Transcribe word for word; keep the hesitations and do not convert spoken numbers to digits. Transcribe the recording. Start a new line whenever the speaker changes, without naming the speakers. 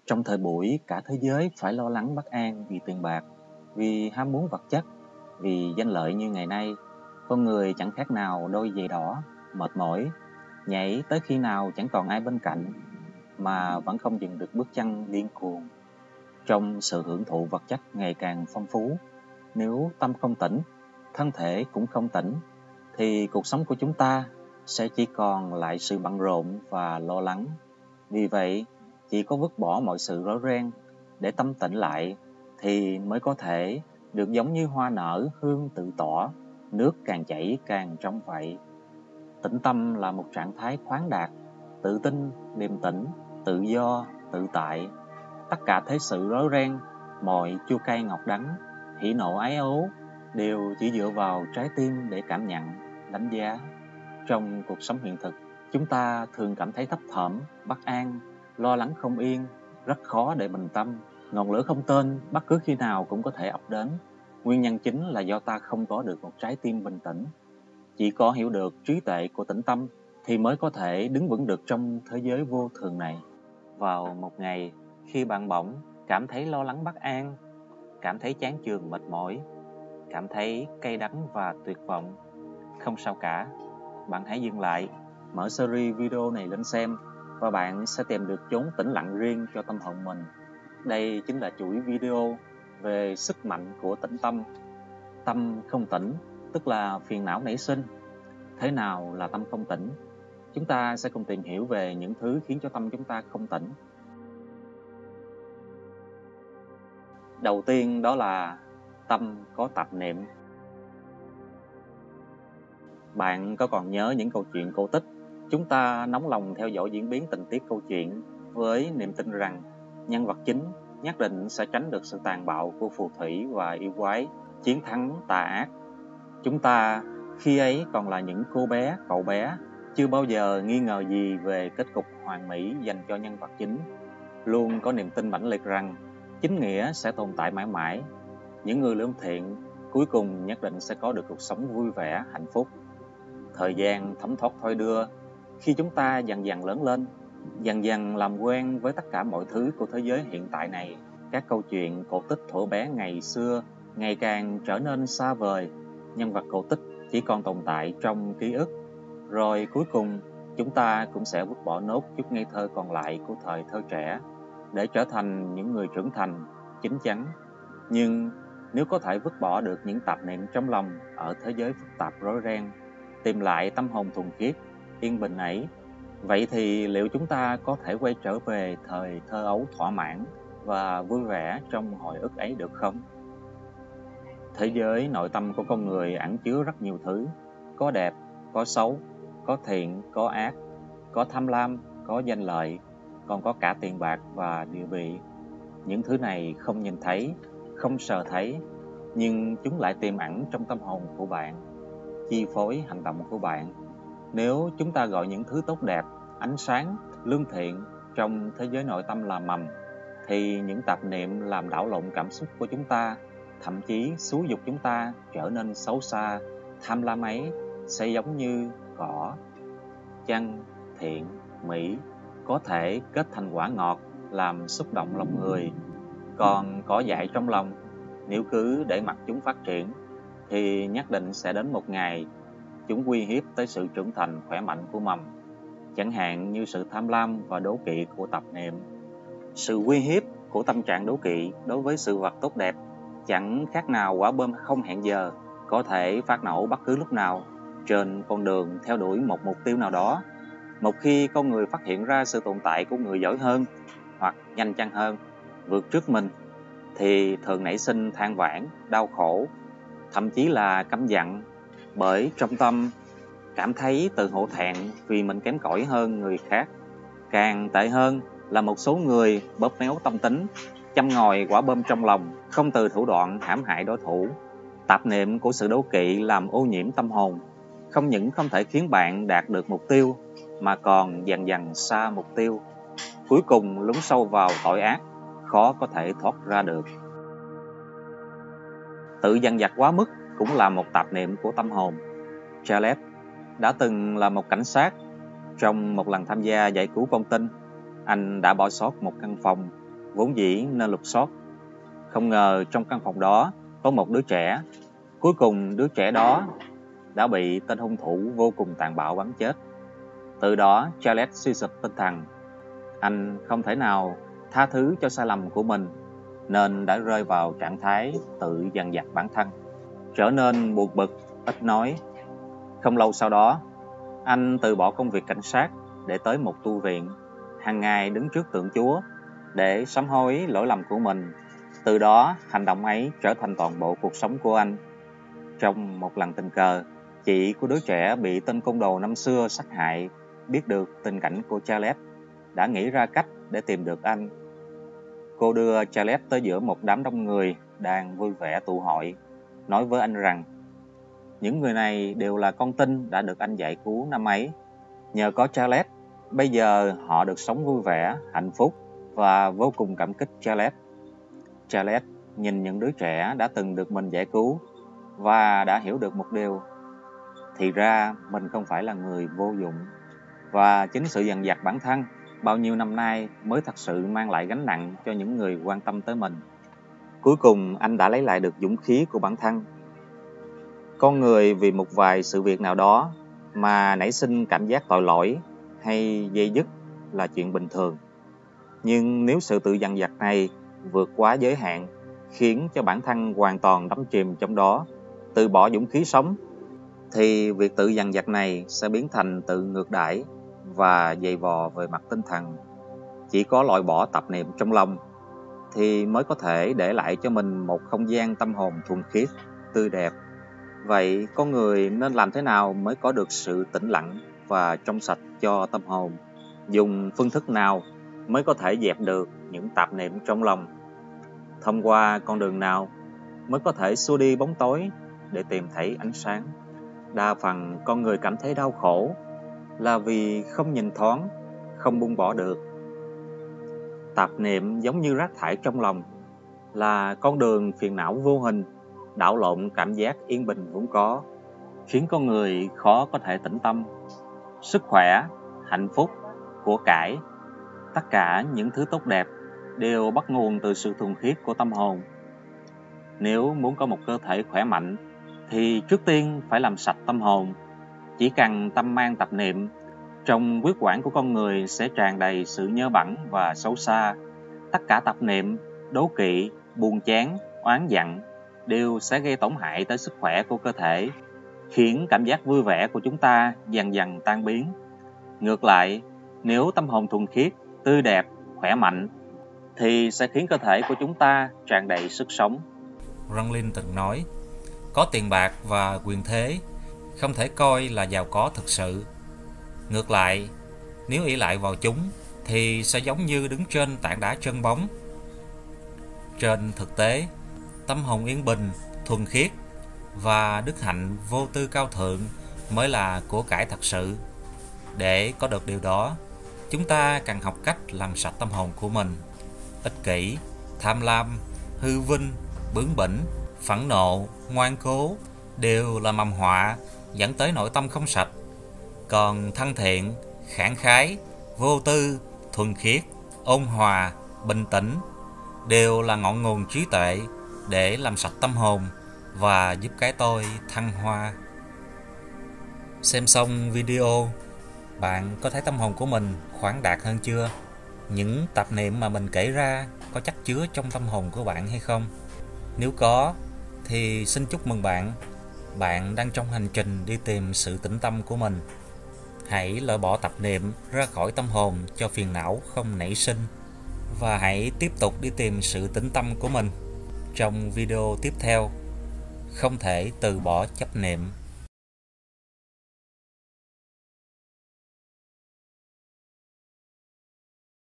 Trong thời buổi cả thế giới phải lo lắng bất an vì tiền bạc, vì ham muốn vật chất, vì danh lợi như ngày nay, con người chẳng khác nào đôi giày đỏ, mệt mỏi, nhảy tới khi nào chẳng còn ai bên cạnh, mà vẫn không dừng được bước chân điên cuồng. Trong sự hưởng thụ vật chất ngày càng phong phú, nếu tâm không tỉnh, thân thể cũng không tỉnh, thì cuộc sống của chúng ta sẽ chỉ còn lại sự bận rộn và lo lắng. Vì vậy, chỉ có vứt bỏ mọi sự rối ren để tâm tĩnh lại thì mới có thể được giống như hoa nở hương tự tỏa, nước càng chảy càng trong vậy. Tĩnh tâm là một trạng thái khoáng đạt, tự tin, điềm tĩnh, tự do, tự tại. Tất cả thế sự rối ren, mọi chua cay ngọt đắng, hỉ nộ ái ố đều chỉ dựa vào trái tim để cảm nhận, đánh giá. Trong cuộc sống hiện thực, chúng ta thường cảm thấy thấp thỏm, bất an, lo lắng không yên, rất khó để bình tâm. Ngọn lửa không tên bất cứ khi nào cũng có thể ập đến. Nguyên nhân chính là do ta không có được một trái tim bình tĩnh. Chỉ có hiểu được trí tuệ của tĩnh tâm thì mới có thể đứng vững được trong thế giới vô thường này. Vào một ngày, khi bạn bỗng cảm thấy lo lắng bất an, cảm thấy chán chường mệt mỏi, cảm thấy cay đắng và tuyệt vọng, không sao cả. Bạn hãy dừng lại, mở series video này lên xem và bạn sẽ tìm được chốn tĩnh lặng riêng cho tâm hồn mình. Đây chính là chuỗi video về sức mạnh của tĩnh tâm. Tâm không tĩnh, tức là phiền não nảy sinh. Thế nào là tâm không tĩnh? Chúng ta sẽ cùng tìm hiểu về những thứ khiến cho tâm chúng ta không tĩnh. Đầu tiên đó là tâm có tạp niệm. Bạn có còn nhớ những câu chuyện cổ tích? Chúng ta nóng lòng theo dõi diễn biến tình tiết câu chuyện với niềm tin rằng nhân vật chính nhất định sẽ tránh được sự tàn bạo của phù thủy và yêu quái, chiến thắng tà ác. Chúng ta khi ấy còn là những cô bé, cậu bé, chưa bao giờ nghi ngờ gì về kết cục hoàn mỹ dành cho nhân vật chính. Luôn có niềm tin mãnh liệt rằng chính nghĩa sẽ tồn tại mãi mãi. Những người lương thiện cuối cùng nhất định sẽ có được cuộc sống vui vẻ, hạnh phúc. Thời gian thấm thoát thôi đưa, khi chúng ta dần dần lớn lên, dần dần làm quen với tất cả mọi thứ của thế giới hiện tại này, các câu chuyện cổ tích thuở bé ngày xưa ngày càng trở nên xa vời. Nhân vật cổ tích chỉ còn tồn tại trong ký ức. Rồi cuối cùng, chúng ta cũng sẽ vứt bỏ nốt chút ngây thơ còn lại của thời thơ trẻ để trở thành những người trưởng thành, chín chắn. Nhưng nếu có thể vứt bỏ được những tạp niệm trong lòng ở thế giới phức tạp rối ren, tìm lại tâm hồn thuần khiết, yên bình ấy, vậy thì liệu chúng ta có thể quay trở về thời thơ ấu thỏa mãn và vui vẻ trong hồi ức ấy được không? Thế giới nội tâm của con người ẩn chứa rất nhiều thứ, có đẹp, có xấu, có thiện, có ác, có tham lam, có danh lợi, còn có cả tiền bạc và địa vị. Những thứ này không nhìn thấy, không sờ thấy, nhưng chúng lại tiềm ẩn trong tâm hồn của bạn, chi phối hành động của bạn. Nếu chúng ta gọi những thứ tốt đẹp, ánh sáng, lương thiện trong thế giới nội tâm là mầm, thì những tạp niệm làm đảo lộn cảm xúc của chúng ta, thậm chí xúi giục chúng ta trở nên xấu xa, tham lam ấy sẽ giống như cỏ, chân, thiện, mỹ, có thể kết thành quả ngọt làm xúc động lòng người. Còn cỏ dại trong lòng, nếu cứ để mặc chúng phát triển, thì nhất định sẽ đến một ngày chúng uy hiếp tới sự trưởng thành khỏe mạnh của mầm, chẳng hạn như sự tham lam và đố kỵ của tạp niệm. Sự uy hiếp của tâm trạng đố kỵ đối với sự vật tốt đẹp chẳng khác nào quả bom không hẹn giờ, có thể phát nổ bất cứ lúc nào trên con đường theo đuổi một mục tiêu nào đó. Một khi con người phát hiện ra sự tồn tại của người giỏi hơn hoặc nhanh chân hơn, vượt trước mình, thì thường nảy sinh than vãn, đau khổ, thậm chí là căm giận, bởi trong tâm cảm thấy tự hổ thẹn vì mình kém cỏi hơn người khác. Càng tệ hơn là một số người bóp méo tâm tính, châm ngòi quả bom trong lòng, không từ thủ đoạn hãm hại đối thủ. Tạp niệm của sự đố kỵ làm ô nhiễm tâm hồn, không những không thể khiến bạn đạt được mục tiêu, mà còn dần dần xa mục tiêu, cuối cùng lún sâu vào tội ác, khó có thể thoát ra được. Tự dằn vặt quá mức cũng là một tạp niệm của tâm hồn. Charles đã từng là một cảnh sát. Trong một lần tham gia giải cứu con tin, anh đã bỏ sót một căn phòng vốn dĩ nên lục soát. Không ngờ trong căn phòng đó có một đứa trẻ. Cuối cùng đứa trẻ đó đã bị tên hung thủ vô cùng tàn bạo bắn chết. Từ đó Charles suy sụp tinh thần. Anh không thể nào tha thứ cho sai lầm của mình, nên đã rơi vào trạng thái tự dằn vặt bản thân, trở nên buồn bực, ít nói. Không lâu sau đó, anh từ bỏ công việc cảnh sát để tới một tu viện, hàng ngày đứng trước tượng Chúa để sám hối lỗi lầm của mình. Từ đó, hành động ấy trở thành toàn bộ cuộc sống của anh. Trong một lần tình cờ, chị của đứa trẻ bị tên côn đồ năm xưa sát hại biết được tình cảnh của Charles, đã nghĩ ra cách để tìm được anh. Cô đưa Charles tới giữa một đám đông người đang vui vẻ tụ hội, nói với anh rằng những người này đều là con tin đã được anh giải cứu năm ấy. Nhờ có Charles, bây giờ họ được sống vui vẻ, hạnh phúc và vô cùng cảm kích Charles. Charles nhìn những đứa trẻ đã từng được mình giải cứu và đã hiểu được một điều. Thì ra mình không phải là người vô dụng, và chính sự dằn vặt bản thân bao nhiêu năm nay mới thật sự mang lại gánh nặng cho những người quan tâm tới mình. Cuối cùng anh đã lấy lại được dũng khí của bản thân. Con người vì một vài sự việc nào đó mà nảy sinh cảm giác tội lỗi hay dây dứt là chuyện bình thường. Nhưng nếu sự tự dằn vặt này vượt quá giới hạn, khiến cho bản thân hoàn toàn đắm chìm trong đó, từ bỏ dũng khí sống, thì việc tự dằn vặt này sẽ biến thành tự ngược đãi và dày vò về mặt tinh thần. Chỉ có loại bỏ tạp niệm trong lòng thì mới có thể để lại cho mình một không gian tâm hồn thuần khiết, tươi đẹp. Vậy con người nên làm thế nào mới có được sự tĩnh lặng và trong sạch cho tâm hồn? Dùng phương thức nào mới có thể dẹp được những tạp niệm trong lòng? Thông qua con đường nào mới có thể xua đi bóng tối để tìm thấy ánh sáng? Đa phần con người cảm thấy đau khổ là vì không nhìn thoáng, không buông bỏ được. Tạp niệm giống như rác thải trong lòng, là con đường phiền não vô hình, đảo lộn cảm giác yên bình vốn có, khiến con người khó có thể tĩnh tâm. Sức khỏe, hạnh phúc, của cải, tất cả những thứ tốt đẹp đều bắt nguồn từ sự thuần khiết của tâm hồn. Nếu muốn có một cơ thể khỏe mạnh thì trước tiên phải làm sạch tâm hồn. Chỉ cần tâm mang tạp niệm, trong huyết quản của con người sẽ tràn đầy sự nhơ bẩn và xấu xa. Tất cả tạp niệm, đố kỵ, buồn chán, oán giận đều sẽ gây tổn hại tới sức khỏe của cơ thể, khiến cảm giác vui vẻ của chúng ta dần dần tan biến. Ngược lại, nếu tâm hồn thuần khiết, tươi đẹp, khỏe mạnh, thì sẽ khiến cơ thể của chúng ta tràn đầy sức sống.
Ranglin từng nói, có tiền bạc và quyền thế không thể coi là giàu có thực sự. Ngược lại, nếu ỷ lại vào chúng thì sẽ giống như đứng trên tảng đá trơn bóng. Trên thực tế, tâm hồn yên bình, thuần khiết và đức hạnh vô tư cao thượng mới là của cải thật sự. Để có được điều đó, chúng ta cần học cách làm sạch tâm hồn của mình. Ích kỷ, tham lam, hư vinh, bướng bỉnh, phẫn nộ, ngoan cố đều là mầm họa dẫn tới nội tâm không sạch. Còn thân thiện, khẳng khái, vô tư, thuần khiết, ôn hòa, bình tĩnh đều là ngọn nguồn trí tuệ để làm sạch tâm hồn và giúp cái tôi thăng hoa. Xem xong video, bạn có thấy tâm hồn của mình khoáng đạt hơn chưa? Những tạp niệm mà mình kể ra có chắc chứa trong tâm hồn của bạn hay không? Nếu có, thì xin chúc mừng bạn. Bạn đang trong hành trình đi tìm sự tĩnh tâm của mình. Hãy loại bỏ tạp niệm ra khỏi tâm hồn cho phiền não không nảy sinh, và hãy tiếp tục đi tìm sự tĩnh tâm của mình. Trong video tiếp theo, không thể từ bỏ chấp niệm.